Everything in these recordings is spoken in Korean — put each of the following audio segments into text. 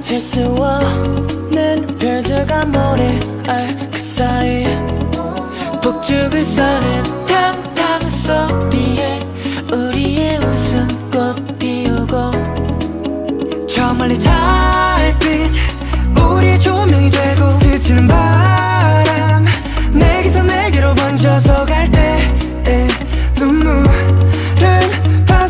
잴 수 없는 별들과 모래알 그 사이 북쪽을 서는 탕탕 소리에 우리의 웃음꽃 피우고 저 멀리 달빛 우리의 조명이 되고 스치는 바람 내게서 내게로 번져서 갈 때 눈물은 다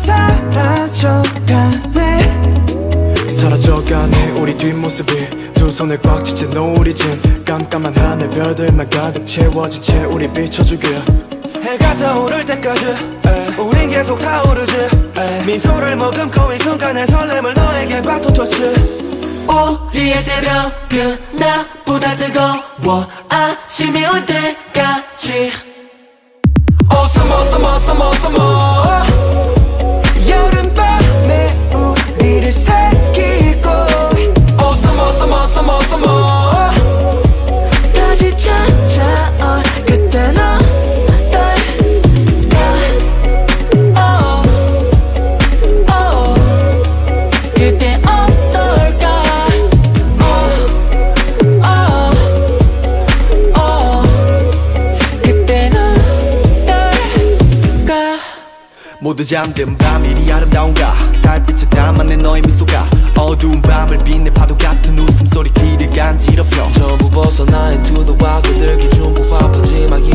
사라져가네 사라져가네 우리 뒷모습이 두 손을 꽉 쥐친 노을이진 깜깜한 하늘 별들만 가득 채워진 채 우리 비춰주길 해가 떠오를 때까지 우린 계속 타오르지 미소를 머금고 이 순간의 설렘을 너에게 바톤 터치 우리의 새벽은 나보다 뜨거워 아침이 올 때까지 Oh summer summer summer summer 여름밤에 우리를 새기고 Oh summer summer summer summer 다시 찾아올 그때 너 그때 어떨까 그때 너 어떨까 모두 잠든 밤 이리 아름다운가 달빛에 담아낸 너의 미소가 어두운 밤을 빛내 파도 같은 웃음소리 귀를 간지럽혀 전부 벗어나 into the wild 그들 기준 부파 푸짐한